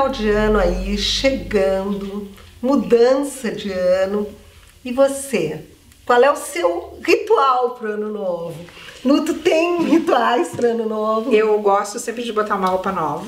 final de ano aí, chegando, mudança de ano. E você? Qual é o seu ritual para o ano novo? Tu tem rituais para o ano novo? Eu gosto sempre de botar uma roupa nova.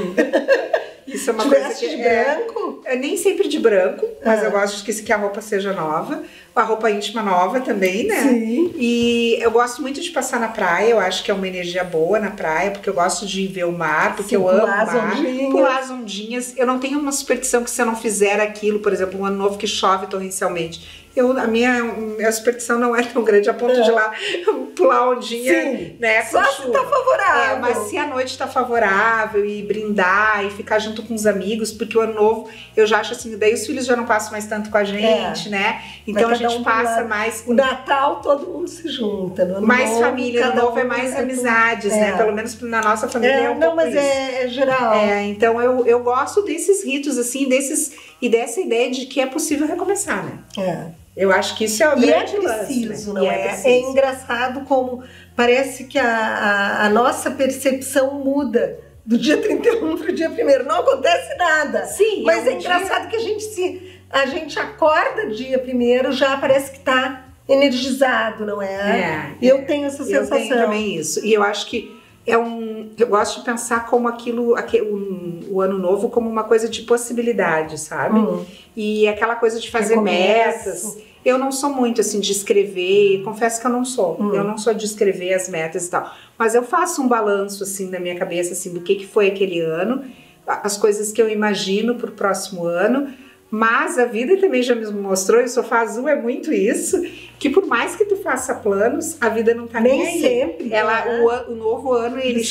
Isso é uma coisa que de branco? Nem sempre de branco, mas eu gosto que a roupa seja nova. A roupa íntima nova também, né? Sim. E eu gosto muito de passar na praia, eu acho que é uma energia boa na praia, porque eu gosto de ver o mar, porque eu amo o mar. Pular as ondinhas. Eu não tenho uma superstição que se eu não fizer aquilo, por exemplo, um ano novo que chove torrencialmente, a minha superstição não é tão grande a ponto de ir lá pular ondinha, sim, né? Só se tá favorável. Mas se a noite tá favorável e brindar e ficar junto com os amigos, porque o ano novo eu já acho assim, daí os filhos já não passam mais tanto com a gente, né? Então a gente passa mais. O Natal todo mundo se junta. No ano mais novo, família, no novo é mais amizades, né? Pelo menos na nossa família é um não, pouco mas isso. É geral. Então eu gosto desses ritos, assim, e dessa ideia de que é possível recomeçar, né? Eu acho que isso é o grande preciso, lance, né? Não é? É engraçado como parece que a nossa percepção muda do dia 31 para o dia 1º. Não acontece nada. Sim, mas é engraçado que a gente acorda dia 1º, já parece que está energizado, não é? Eu tenho essa sensação. Eu tenho também isso. E eu acho que eu gosto de pensar como o ano novo como uma coisa de possibilidade, sabe? E aquela coisa de fazer metas. Eu não sou muito assim de escrever, confesso que eu não sou. Eu não sou de escrever as metas e tal. Mas eu faço um balanço assim na minha cabeça assim do que foi aquele ano, as coisas que eu imagino para o próximo ano. Mas a vida também já me mostrou, e o Sofá Azul é muito isso, que por mais que tu faça planos, a vida não tá nem aí. Sempre. O novo ano, ele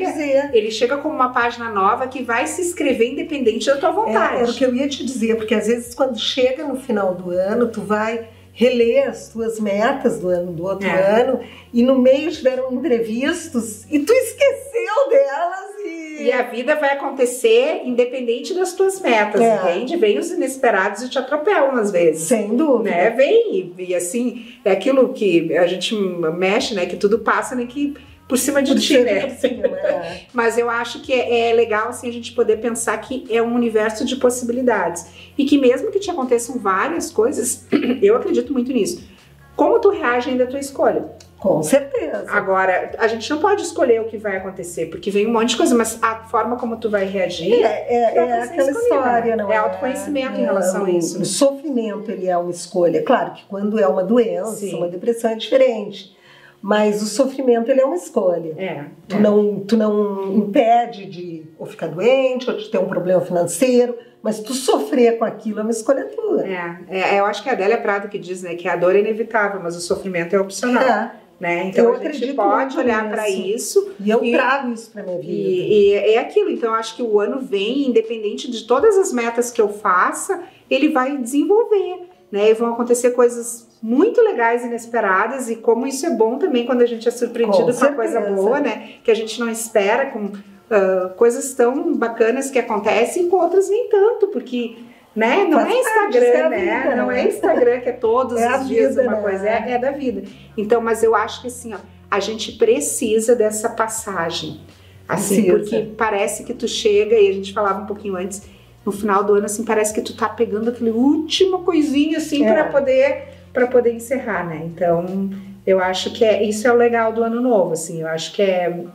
chega como uma página nova que vai se escrever independente da tua vontade. É o que eu ia te dizer, porque às vezes quando chega no final do ano, tu vai reler as tuas metas do outro ano, e no meio tiveram imprevistos, e tu esqueceu delas. E a vida vai acontecer independente das tuas metas, entende? Vem os inesperados e te atropelam às vezes. Sem dúvida. Né? Vem, e assim, é aquilo que a gente mexe, né? Que tudo passa, né? Que por cima de ti, né? Mas eu acho que é legal, assim, a gente poder pensar que é um universo de possibilidades. E que mesmo que te aconteçam várias coisas, eu acredito muito nisso. Como tu reage ainda à tua escolha? Com certeza. Agora, a gente não pode escolher o que vai acontecer, porque vem um monte de coisa, mas a forma como tu vai reagir é aquela história, não é? É autoconhecimento em relação a isso. O sofrimento, ele é uma escolha. Claro que quando é uma doença, uma depressão é diferente. Mas o sofrimento, ele é uma escolha. Tu não impede de ou ficar doente, ou de ter um problema financeiro, mas tu sofrer com aquilo é uma escolha tua. Eu acho que é a Adélia Prado que diz, né, que a dor é inevitável, mas o sofrimento é opcional. Né? Então a gente pode olhar para isso. E eu trago isso para minha vida. E é aquilo, então eu acho que o ano vem, independente de todas as metas que eu faça, ele vai desenvolver, né? E vão acontecer coisas muito legais, inesperadas, e como isso é bom também quando a gente é surpreendido com uma coisa boa, né? Que a gente não espera, com coisas tão bacanas que acontecem, e com outras nem tanto, porque... Né? Não é Instagram, né? Não é Instagram que é todos os dias uma coisa, é da vida. Então, mas eu acho que assim, ó, a gente precisa dessa passagem, assim, porque parece que tu chega, e a gente falava um pouquinho antes, no final do ano, assim, parece que tu tá pegando aquele última coisinha, assim, para poder encerrar, né? Então, eu acho que isso é o legal do ano novo, assim, eu acho que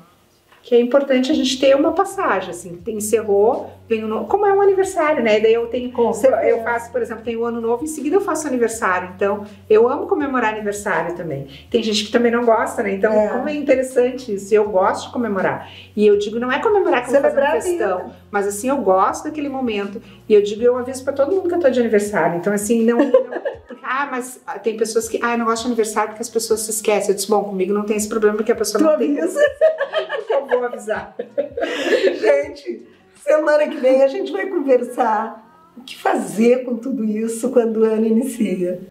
é importante a gente ter uma passagem, assim, encerrou, vem o novo, como é um aniversário, né? Daí eu faço, por exemplo, tem o ano novo, em seguida eu faço aniversário, então eu amo comemorar aniversário também. Tem gente que também não gosta, né? Então, como é interessante isso, eu gosto de comemorar. E eu digo, não é comemorar que eu vou fazer uma questão, mas assim, eu gosto daquele momento, e eu digo, eu aviso pra todo mundo que eu tô de aniversário, então assim, mas tem pessoas que, eu não gosto de aniversário porque as pessoas se esquecem. Eu disse, bom, comigo não tem esse problema porque a pessoa não tem. Eu vou avisar. Gente, semana que vem a gente vai conversar o que fazer com tudo isso quando o ano inicia.